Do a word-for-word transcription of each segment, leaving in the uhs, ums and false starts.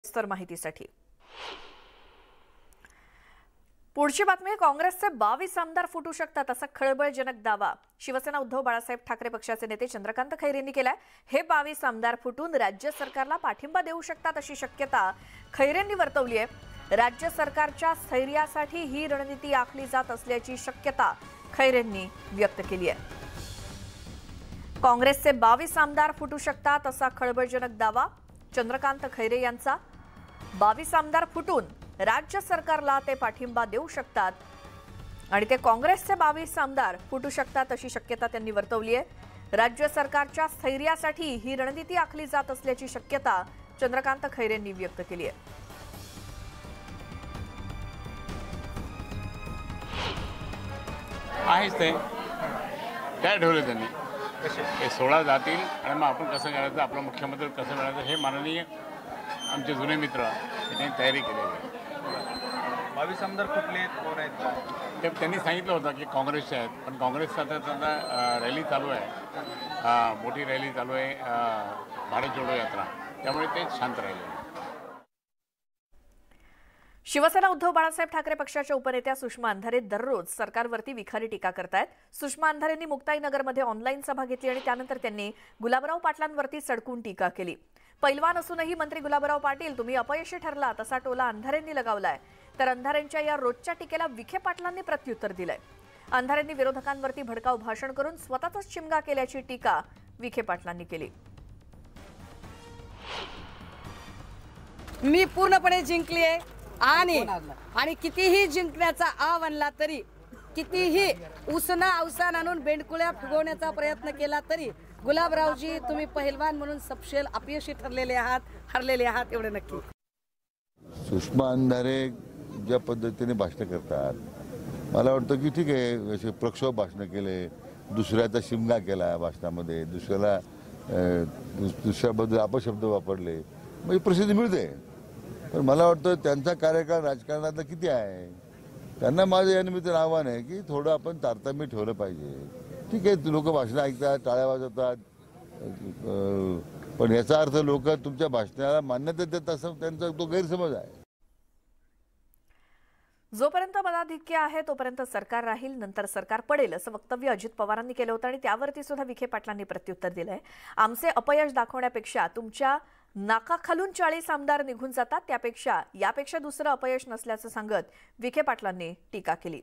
सविस्तर माहितीसाठी पुढची बातमी। काँग्रेसचे बावीस आमदार फुटू शकतात असा खळबळजनक दावा शिवसेना उद्धव बाळासाहेब ठाकरे पक्षाचे नेते चंद्रकांत खैरेंनी केलाय। हे बावीस आमदार फुटून राज्य सरकारला पाठिंबा देऊ शकतात अशी शक्यता खैरेंनी वर्तवली आहे। राज्य सरकारच्या स्थैर्यासाठी ही रणनीती आखली जात असल्याची शक्यता खैरेंनी व्यक्त केली आहे। काँग्रेसचे बावीस आमदार फुटू शकतात असा खळबळजनक दावा चंद्रकांत खैरे यांचा। बावीस आमदार फुटून राज्य सरकारला ते पाठिंबा देऊ शकतात आणि ते काँग्रेसचे बावीस आमदार फुटू शकतात अशी शक्यता त्यांनी वर्तवली आहे। राज्य सरकारच्या स्थैर्यासाठी ही रणनीती आखली जात असल्याची शक्यता चंद्रकांत खैरेंनी व्यक्त केली आहे। आहेच ते काय ठेवले त्यांनी हे सोळा जातील आणि मग आपण कसं करायचं, आपला मुख्यमंत्री कसं करायचं हे माननीय आमचे जुने मित्र त्यांनी तयारी केलेली आहे। बावीस आमदार कुठले कोण आहेत ते त्यांनी सांगितलं होतं की काँग्रेसचे आहेत, पण काँग्रेसचा आता त्यांचा रॅली चालू आहे, मोठी रॅली चालू आहे, भारत जोडो यात्रा, त्यामुळे ते शांत राहिले। शिवसेना उद्धव बाळासाहेब ठाकरे पक्षाच्या उपनेत्या सुषमा अंधारे दररोज सरकारवरती विखारी टीका करतायत। सुषमा अंधारेंनी मुक्ताईनगरमध्ये ऑनलाईन सभा घेतली आणि त्यानंतर त्यांनी गुलाबराव पाटलांवरती सडकून टीका केली। पैलवान असूनही मंत्री गुलाबराव पाटील तुम्ही अपयशी ठरलात असा टोला अंधारेंनी लगावलाय। तर अंधारेंच्या या रोजच्या टीकेला विखे पाटलांनी प्रत्युत्तर दिलंय। अंधारेंनी विरोधकांवरती भडकाऊ भाषण करून स्वतःचाच शिमगा केल्याची टीका विखे पाटलांनी केली। मी पूर्णपणे जिंकली आहे आणि आणि कितीही जिंकण्याचा आव आणला तरी, कितीही उसना अवसान आणून बेंडकुळ्या फुगवण्याचा प्रयत्न केला तरी गुलाबरावजी तुम्ही पहिलवान म्हणून सपशेल अपयशी ठरलेले आहात, हरलेले आहात एवढे नक्की। सुषमा अंधारे ज्या पद्धतीने भाषण करतात, मला वाटतं की ठीक आहे, असे प्रक्षोभ भाषण केले, दुसऱ्याचा शिमगा केला भाषणामध्ये, दुसऱ्याला दुसऱ्याबद्दल अपशब्द वापरले, म्हणजे प्रसिद्धी मिळते। पण मला वाटतं त्यांचा कार्यकाळ राजकारणातला किती आहे, त्यांना माझं या निमित्तानं आव्हान आहे की थोडं आपण तारतम्य ठेवलं पाहिजे। ठीक आहे, लोक भाषण ऐकतात, टाळ्या वाजवतात, पण याचा अर्थ लोक तुमच्या भाषणाला मान्यता देत असं त्यांचा तो गैरसमज आहे। जोपर्यंत मताधिक्य आहे तोपर्यंत सरकार राहील, नंतर सरकार पडेल असं वक्तव्य अजित पवारांनी केलं होतं आणि त्यावरती सुद्धा विखे पाटलांनी प्रत्युत्तर दिलंय। आमचे अपयश दाखवण्यापेक्षा तुमच्या नाकाखालून चाळीस आमदार निघून जातात, त्यापेक्षा यापेक्षा दुसरं अपयश नसल्याचं सांगत विखे पाटलांनी टीका केली।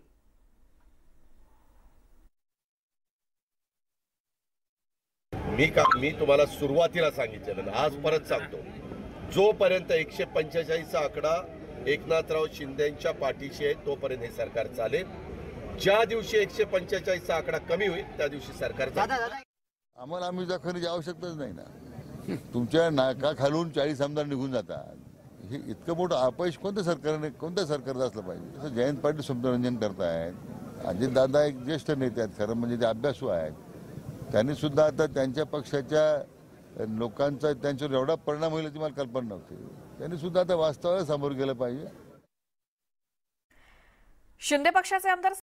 मी का मी तुम्हाला सुरुवातीला सांगितलेलं, आज परत सांगतो, जोपर्यंत एकशे पंचेचाळीसचा आकडा एकनाथराव शिंदेच्या पाठीशी आहे तोपर्यंत हे सरकार चालेल। ज्या दिवशी एकशे पंचेचाळीसचा आकडा कमी होईल त्या दिवशी सरकार चालेल। आम्हाला आम्ही दाखवण्याची आवश्यकताच नाही ना। तुमच्या नाका खालून चाळीस आमदार निघून जातात, हे इतकं मोठं अपयश कोणत्या सरकारने कोणत्या सरकारचं असलं पाहिजे। तसं जयंत पाटील शब्दरंजन करतायत, अजितदादा एक ज्येष्ठ नेते आहेत, खरं म्हणजे ते अभ्यासू आहेत, त्यांनी सुद्धा आता त्यांच्या पक्षाच्या लोकांचा त्यांच्यावर एवढा परिणाम होईल याची मला कल्पना नव्हती। त्यांनी सुद्धा आता वास्तवाला सामोरं गेलं पाहिजे। शिंदे पक्षाचे आमदार